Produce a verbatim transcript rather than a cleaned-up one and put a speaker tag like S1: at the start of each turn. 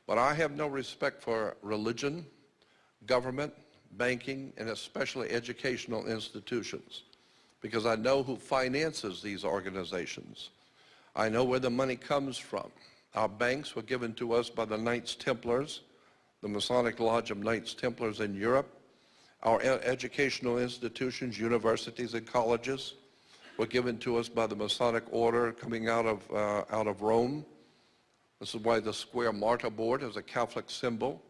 S1: But I have no respect for religion, government, banking, and especially educational institutions, because I know who finances these organizations. I know where the money comes from. Our banks were given to us by the Knights Templars, the Masonic Lodge of Knights Templars in Europe. Our e- educational institutions, universities and colleges, were given to us by the Masonic Order coming out of, uh, out of Rome. This is why the square mortar board is a Catholic symbol.